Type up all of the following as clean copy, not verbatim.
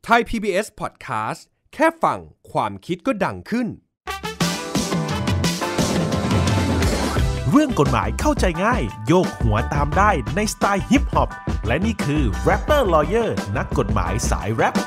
Thai PBS Podcast แค่ฟังความคิดก็ดังขึ้นเรื่องกฎหมายเข้าใจง่ายโยกหัวตามได้ในสไตล์ฮิปฮอปและนี่คือ Rapper Lawyer นักกฎหมายสายแรป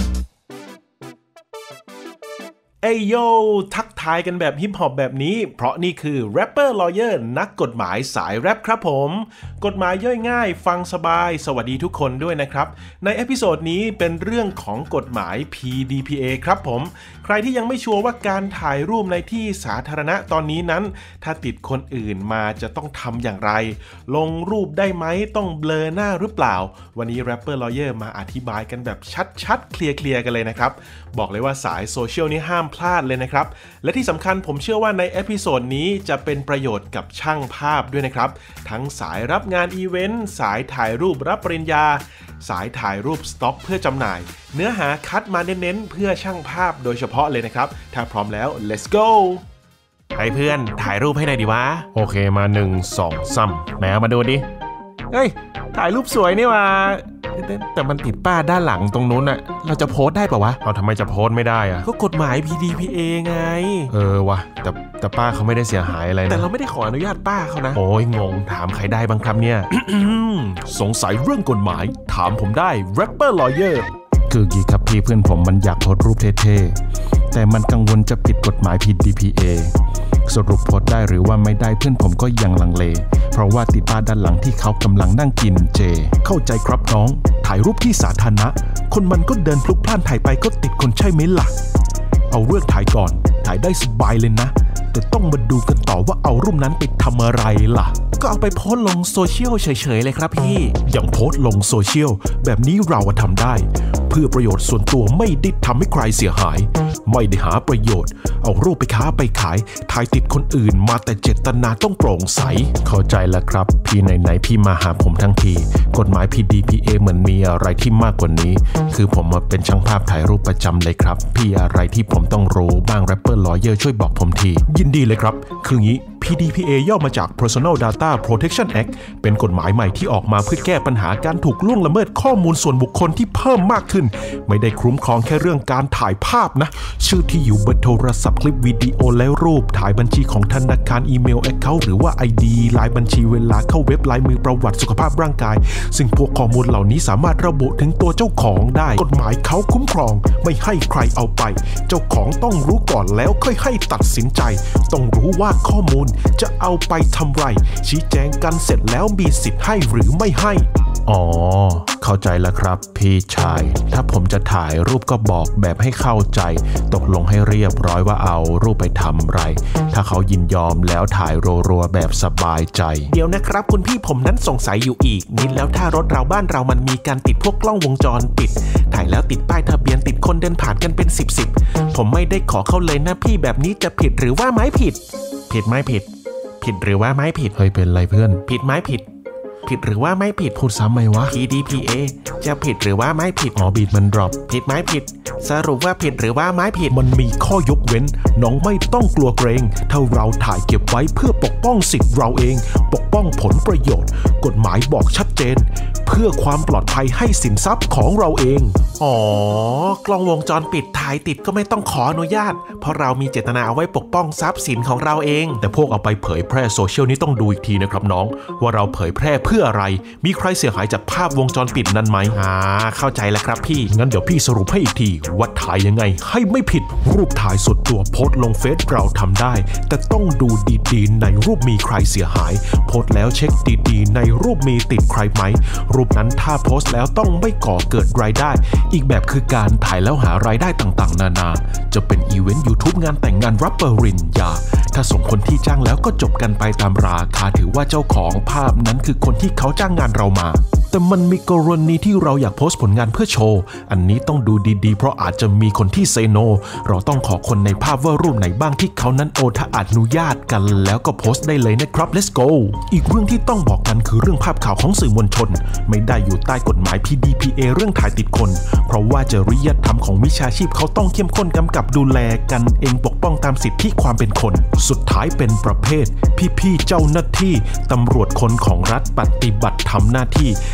เอ้ยโยทักทายกันแบบฮิปฮอปแบบนี้เพราะนี่คือ Rapper Lawyer นักกฎหมายสายแรปครับผมกฎหมายย่อยง่ายฟังสบายสวัสดีทุกคนด้วยนะครับในเอพิโซดนี้เป็นเรื่องของกฎหมาย PDPA ครับผมใครที่ยังไม่ชัวร์ว่าการถ่ายรูปในที่สาธารณะตอนนี้นั้นถ้าติดคนอื่นมาจะต้องทำอย่างไรลงรูปได้ไหมต้องเบลอหน้าหรือเปล่าวันนี้ Rapper Lawyer มาอธิบายกันแบบชัดๆเคลียร์กันเลยนะครับบอกเลยว่าสายโซเชียลนี่ห้ามพลาดเลยนะครับและที่สำคัญผมเชื่อว่าในเอพิโซดนี้จะเป็นประโยชน์กับช่างภาพด้วยนะครับทั้งสายรับงานอีเวนต์สายถ่ายรูปรับปริญญาสายถ่ายรูปสต็อกเพื่อจำหน่ายเนื้อหาคัดมาเน้นๆเพื่อช่างภาพโดยเฉพาะเลยนะครับถ้าพร้อมแล้ว let's go ให้เพื่อนถ่ายรูปให้หน่อยดิวะโอเคมา1 2 3ไหนเอามาดูดิเฮ้ยถ่ายรูปสวยนี่วะแต่มันติดป้าด้านหลังตรงนู้นน่ะเราจะโพสได้ป่าววะเอาทำไมจะโพสไม่ได้อะก็กฎหมาย PDPA ไงวะแต่ป้าเขาไม่ได้เสียหายอะไรนะแต่เราไม่ได้ขออนุญาตป้าเขานะโอ้ยงงถามใครได้บ้างครับเนี่ย สงสัยเรื่องกฎหมายถามผมได้ Rapper Lawyer คือกี่ครับพี่เพื่อนผมมันอยากโพสรูปเท่ๆแต่มันกังวลจะผิดกฎหมาย PDPA สรุปโพสได้หรือว่าไม่ได้เพื่อนผมก็ยังลังเลเพราะว่าติดป้ายด้านหลังที่เขากำลังนั่งกินเจเข้าใจครับน้องถ่ายรูปที่สาธารณะคนมันก็เดินพลุกพล่านถ่ายไปก็ติดคนใช่ไหมล่ะเอาเรื่องถ่ายก่อนถ่ายได้สบายเลยนะแต่ต้องมาดูกันต่อว่าเอารูปนั้นไปทำอะไรล่ะก็เอาไปโพสลงโซเชียลเฉยๆเลยครับพี่อย่างโพสลงโซเชียลแบบนี้เราทำได้เพื่อประโยชน์ส่วนตัวไม่ได้ทำให้ใครเสียหายไม่ได้หาประโยชน์เอารูปไปค้าไปขายถ่ายติดคนอื่นมาแต่เจตนาต้องโปร่งใสเข้าใจแล้วครับพี่ไหนๆพี่มาหาผมทั้งทีกฎหมาย PDPA เหมือนมีอะไรที่มากกว่านี้คือผมมาเป็นช่างภาพถ่ายรูปประจำเลยครับพี่อะไรที่ผมต้องรู้บ้าง Rapper Lawyer ช่วยบอกผมทียินดีเลยครับคืองี้ PDPA ย่อมาจาก Personal Data Protection Act เป็นกฎหมายใหม่ที่ออกมาเพื่อแก้ปัญหาการถูกล่วงละเมิดข้อมูลส่วนบุคคลที่เพิ่มมากขึ้นไม่ได้คุ้มครองแค่เรื่องการถ่ายภาพนะชื่อที่อยู่เบอร์โทรศัพท์คลิปวิดีโอและรูปถ่ายบัญชีของธนาคารอีเมล Account หรือว่า ID ลายบัญชีเวลาเข้าเว็บลายมือประวัติสุขภาพร่างกายซึ่งพวกข้อมูลเหล่านี้สามารถระบุถึงตัวเจ้าของได้กฎหมายเขาคุ้มครองไม่ให้ใครเอาไปเจ้าของต้องรู้ก่อนแล้วค่อยให้ตัดสินใจต้องรู้ว่าข้อมูลจะเอาไปทำไรชี้แจงกันเสร็จแล้วมีสิทธิ์ให้หรือไม่ให้อ๋อเข้าใจแล้วครับพี่ชายถ้าผมจะถ่ายรูปก็บอกแบบให้เข้าใจตกลงให้เรียบร้อยว่าเอารูปไปทำไรถ้าเขายินยอมแล้วถ่ายรัวๆแบบสบายใจเดี๋ยวนะครับคุณพี่ผมนั้นสงสัยอยู่อีกนิดแล้วถ้ารถเราบ้านเรามันมีการติดพวกกล้องวงจรปิดถ่ายแล้วติดป้ายทะเบียนติดคนเดินผ่านกันเป็น10ผมไม่ได้ขอเข้าเลยนะพี่แบบนี้จะผิดหรือว่าไม่ผิดไม่ผิดหรือว่าไม่ผิดเฮ้ยเป็นไรเพื่อนผิดไหมผิดหรือว่าไม่ผิดพูดซ้ำไหมวะ PDPA จะผิดหรือว่าไม่ผิดอ๋อบีทมันดรอปผิดไหมผิดสรุปว่าผิดหรือว่าไม่ผิดมันมีข้อยกเว้นน้องไม่ต้องกลัวเกรงถ้าเราถ่ายเก็บไว้เพื่อปกป้องสิทธิ์เราเองปกป้องผลประโยชน์กฎหมายบอกชัดเจนเพื่อความปลอดภัยให้สินทรัพย์ของเราเองอ๋อกล้องวงจรปิดถ่ายติดก็ไม่ต้องขออนุญาตเพราะเรามีเจตนาเอาไว้ปกป้องทรัพย์สินของเราเองแต่พวกเอาไปเผยแพร่โซเชียลนี้ต้องดูอีกทีนะครับน้องว่าเราเผยแพร่เพื่ออะไรมีใครเสียหายจากภาพวงจรปิดนั้นไหมเข้าใจแล้วครับพี่งั้นเดี๋ยวพี่สรุปให้อีกทีว่าถ่ายยังไงให้ไม่ผิดรูปถ่ายส่วนตัวโพสต์ลงเฟซเราทำได้แต่ต้องดูดีๆในรูปมีใครเสียหายโพสต์แล้วเช็คดีๆในรูปมีติดใครไหมรูปนั้นถ้าโพสต์แล้วต้องไม่ก่อเกิดรายได้อีกแบบคือการถ่ายแล้วหารายได้ต่างๆนานาจะเป็นอีเวนต์ YouTube งานแต่งงานรับปริญญาถ้าส่งคนที่จ้างแล้วก็จบกันไปตามราคาถือว่าเจ้าของภาพนั้นคือคนที่เขาจ้างงานเรามาแต่มันมีกรณีที่เราอยากโพสต์ผลงานเพื่อโชว์อันนี้ต้องดูดีๆเพราะอาจจะมีคนที่เซโนเราต้องขอคนในภาพว่ารูปไหนบ้างที่เขานั้นถ้าอนุญาตกันแล้วก็โพสต์ได้เลยนะครับ let's go อีกเรื่องที่ต้องบอกกันคือเรื่องภาพข่าวของสื่อมวลชนไม่ได้อยู่ใต้กฎหมาย PDPA เรื่องถ่ายติดคนเพราะว่าจริยธรรมของวิชาชีพเขาต้องเข้มข้นกำกับดูแลกันเองปกป้องตามสิทธิความเป็นคนสุดท้ายเป็นประเภทพี่ๆเจ้าหน้าที่ตำรวจคนของรัฐปฏิบัติทำหน้าที่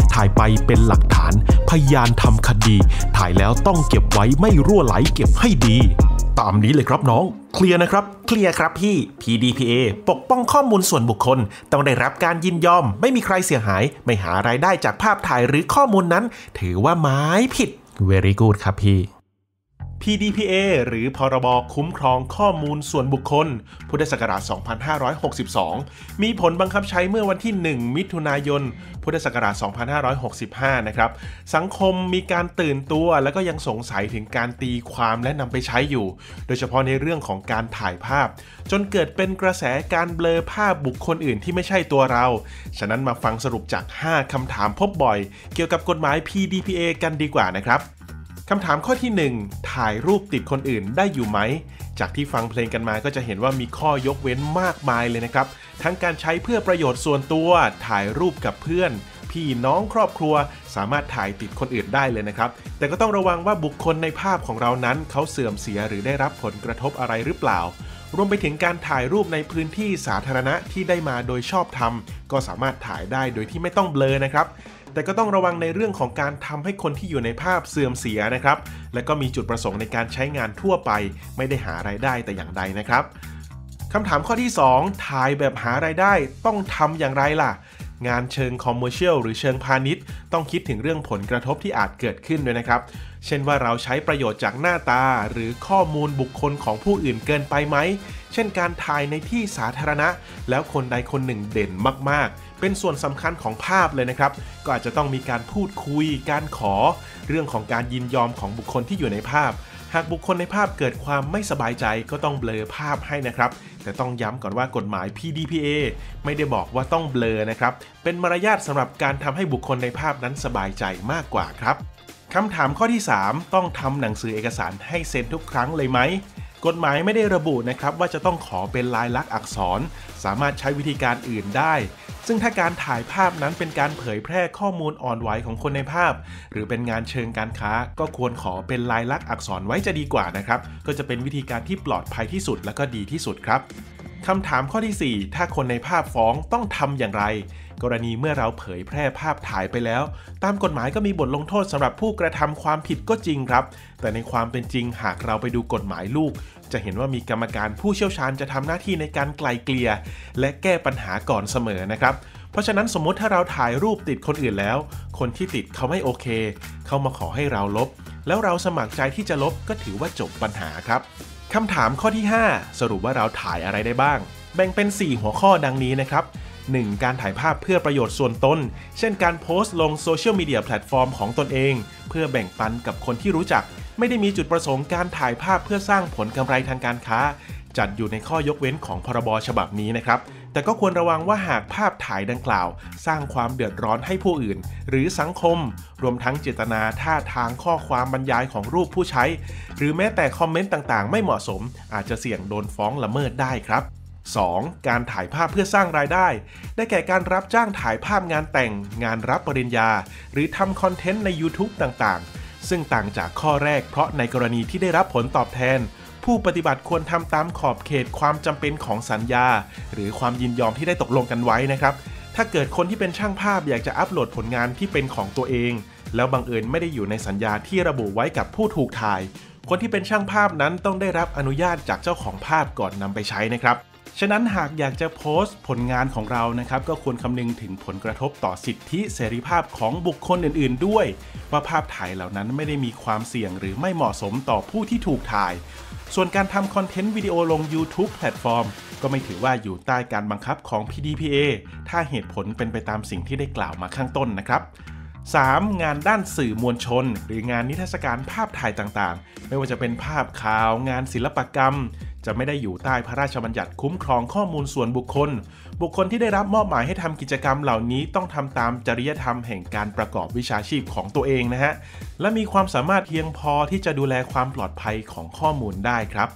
ถ่ายไปเป็นหลักฐานพยานทำคดีถ่ายแล้วต้องเก็บไว้ไม่รั่วไหลเก็บให้ดีตามนี้เลยครับน้องเคลียร์นะครับเคลียร์ครับพี่ PDPA ปกป้องข้อมูลส่วนบุคคลต้องได้รับการยินยอมไม่มีใครเสียหายไม่หารายได้จากภาพถ่ายหรือข้อมูลนั้นถือว่าไม้ผิด Very good ครับพี่PDPA หรือพรบคุ้มครองข้อมูลส่วนบุคคลพุทธศักราช 2562 มีผลบังคับใช้เมื่อวันที่ 1 มิถุนายน พุทธศักราช 2565 นะครับสังคมมีการตื่นตัวและก็ยังสงสัยถึงการตีความและนำไปใช้อยู่ โดยเฉพาะในเรื่องของการถ่ายภาพจนเกิดเป็นกระแสการเบลอภาพบุคคลอื่นที่ไม่ใช่ตัวเราฉะนั้นมาฟังสรุปจาก 5 คำถามพบบ่อยเกี่ยวกับกฎหมาย PDPA กันดีกว่านะครับคำถามข้อที่ 1 ถ่ายรูปติดคนอื่นได้อยู่ไหมจากที่ฟังเพลงกันมาก็จะเห็นว่ามีข้อยกเว้นมากมายเลยนะครับทั้งการใช้เพื่อประโยชน์ส่วนตัวถ่ายรูปกับเพื่อนพี่น้องครอบครัวสามารถถ่ายติดคนอื่นได้เลยนะครับแต่ก็ต้องระวังว่าบุคคลในภาพของเรานั้นเขาเสื่อมเสียหรือได้รับผลกระทบอะไรหรือเปล่ารวมไปถึงการถ่ายรูปในพื้นที่สาธารณะที่ได้มาโดยชอบธรรมก็สามารถถ่ายได้โดยที่ไม่ต้องเบลอนะครับแต่ก็ต้องระวังในเรื่องของการทำให้คนที่อยู่ในภาพเสื่อมเสียนะครับและก็มีจุดประสงค์ในการใช้งานทั่วไปไม่ได้หารายได้แต่อย่างใดนะครับคำถามข้อที่ 2 ถ่ายแบบหารายได้ต้องทำอย่างไรล่ะงานเชิงคอมเมอร์เชียลหรือเชิงพาณิชย์ต้องคิดถึงเรื่องผลกระทบที่อาจเกิดขึ้นด้วยนะครับเช่นว่าเราใช้ประโยชน์จากหน้าตาหรือข้อมูลบุคคลของผู้อื่นเกินไปไหมเช่นการถ่ายในที่สาธารณะแล้วคนใดคนหนึ่งเด่นมากๆเป็นส่วนสำคัญของภาพเลยนะครับก็อาจจะต้องมีการพูดคุยการขอเรื่องของการยินยอมของบุคคลที่อยู่ในภาพหากบุคคลในภาพเกิดความไม่สบายใจก็ต้องเบลอภาพให้นะครับแต่ต้องย้ำก่อนว่ากฎหมาย PDPA ไม่ได้บอกว่าต้องเบลอนะครับเป็นมารยาทสำหรับการทำให้บุคคลในภาพนั้นสบายใจมากกว่าครับคำถามข้อที่ 3 ต้องทำหนังสือเอกสารให้เซ็นทุกครั้งเลยไหมกฎหมายไม่ได้ระบุนะครับว่าจะต้องขอเป็นลายลักษณ์อักษรสามารถใช้วิธีการอื่นได้ซึ่งถ้าการถ่ายภาพนั้นเป็นการเผยแพร่ข้อมูลอ่อนไหวของคนในภาพหรือเป็นงานเชิงการค้าก็ควรขอเป็นลายลักษณ์อักษรไว้จะดีกว่านะครับก็จะเป็นวิธีการที่ปลอดภัยที่สุดและก็ดีที่สุดครับคำถามข้อที่ 4 ถ้าคนในภาพฟ้องต้องทำอย่างไรกรณีเมื่อเราเผยแพร่ภาพถ่ายไปแล้วตามกฎหมายก็มีบทลงโทษสำหรับผู้กระทำความผิดก็จริงครับแต่ในความเป็นจริงหากเราไปดูกฎหมายลูกจะเห็นว่ามีกรรมการผู้เชี่ยวชาญจะทำหน้าที่ในการไกล่เกลี่ยและแก้ปัญหาก่อนเสมอนะครับเพราะฉะนั้นสมมติถ้าเราถ่ายรูปติดคนอื่นแล้วคนที่ติดเขาไม่โอเคเขามาขอให้เราลบแล้วเราสมัครใจที่จะลบก็ถือว่าจบปัญหาครับคำถามข้อที่ 5 สรุปว่าเราถ่ายอะไรได้บ้างแบ่งเป็น 4 หัวข้อดังนี้นะครับ 1. การถ่ายภาพเพื่อประโยชน์ส่วนตนเช่นการโพสต์ลงโซเชียลมีเดียแพลตฟอร์มของตนเองเพื่อแบ่งปันกับคนที่รู้จักไม่ได้มีจุดประสงค์การถ่ายภาพเพื่อสร้างผลกำไรทางการค้าจัดอยู่ในข้อยกเว้นของพรบฉบับนี้นะครับแต่ก็ควรระวังว่าหากภาพถ่ายดังกล่าวสร้างความเดือดร้อนให้ผู้อื่นหรือสังคมรวมทั้งเจตนาท่าทางข้อความบรรยายของรูปผู้ใช้หรือแม้แต่คอมเมนต์ต่างๆไม่เหมาะสมอาจจะเสี่ยงโดนฟ้องละเมิดได้ครับ 2. การถ่ายภาพเพื่อสร้างรายได้ได้แก่การรับจ้างถ่ายภาพงานแต่งงานรับปริญญาหรือทำคอนเทนต์ใน YouTube ต่างๆซึ่งต่างจากข้อแรกเพราะในกรณีที่ได้รับผลตอบแทนผู้ปฏิบัติควรทำตามขอบเขตความจำเป็นของสัญญาหรือความยินยอมที่ได้ตกลงกันไว้นะครับถ้าเกิดคนที่เป็นช่างภาพอยากจะอัปโหลดผลงานที่เป็นของตัวเองแล้วบังเอิญไม่ได้อยู่ในสัญญาที่ระบุไว้กับผู้ถูกถ่ายคนที่เป็นช่างภาพนั้นต้องได้รับอนุญาตจากเจ้าของภาพก่อนนำไปใช้นะครับฉะนั้นหากอยากจะโพสต์ผลงานของเรานะครับก็ควรคำนึงถึงผลกระทบต่อสิทธิเสรีภาพของบุคคลอื่นๆด้วยว่าภาพถ่ายเหล่านั้นไม่ได้มีความเสี่ยงหรือไม่เหมาะสมต่อผู้ที่ถูกถ่ายส่วนการทำคอนเทนต์วิดีโอลง YouTube แพลตฟอร์มก็ไม่ถือว่าอยู่ใต้การบังคับของ PDPA ถ้าเหตุผลเป็นไปตามสิ่งที่ได้กล่าวมาข้างต้นนะครับ 3. งานด้านสื่อมวลชนหรืองานนิทรรศการภาพถ่ายต่างๆไม่ว่าจะเป็นภาพข่าวงานศิลปกรรมจะไม่ได้อยู่ใต้พระราชบัญญัติคุ้มครองข้อมูลส่วนบุคคลที่ได้รับมอบหมายให้ทำกิจกรรมเหล่านี้ต้องทำตามจริยธรรมแห่งการประกอบวิชาชีพของตัวเองนะฮะและมีความสามารถเพียงพอที่จะดูแลความปลอดภัยของข้อมูลได้ครับ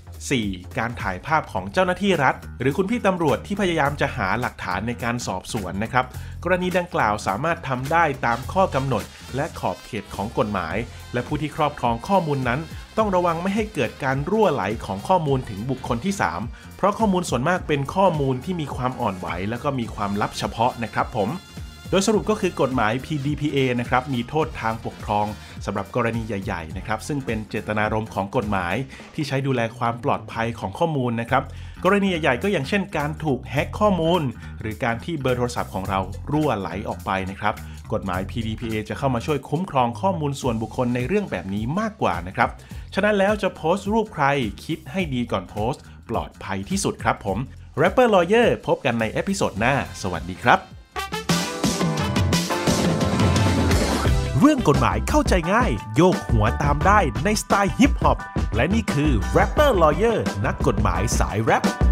4. การถ่ายภาพของเจ้าหน้าที่รัฐหรือคุณพี่ตำรวจที่พยายามจะหาหลักฐานในการสอบสวนนะครับกรณีดังกล่าวสามารถทำได้ตามข้อกำหนดและขอบเขตของกฎหมายและผู้ที่ครอบครองข้อมูลนั้นต้องระวังไม่ให้เกิดการรั่วไหลของข้อมูลถึงบุคคลที่ 3เพราะข้อมูลส่วนมากเป็นข้อมูลที่มีความอ่อนไหวและก็มีความลับเฉพาะนะครับผมโดยสรุปก็คือกฎหมาย PDPA นะครับมีโทษทางปกครองสำหรับกรณีใหญ่ๆนะครับซึ่งเป็นเจตนารมณ์ของกฎหมายที่ใช้ดูแลความปลอดภัยของข้อมูลนะครับกรณีใหญ่ๆก็อย่างเช่นการถูกแฮ็กข้อมูลหรือการที่เบอร์โทรศัพท์ของเรารั่วไหลออกไปนะครับกฎหมาย PDPA จะเข้ามาช่วยคุ้มครองข้อมูลส่วนบุคคลในเรื่องแบบนี้มากกว่านะครับฉะนั้นแล้วจะโพสต์รูปใครคิดให้ดีก่อนโพสต์ปลอดภัยที่สุดครับผม Rapper Lawyer พบกันในเอพิโซดหน้าสวัสดีครับเรื่องกฎหมายเข้าใจง่ายโยกหัวตามได้ในสไตล์ฮิปฮอปและนี่คือ Rapper Lawyer นักกฎหมายสายแรป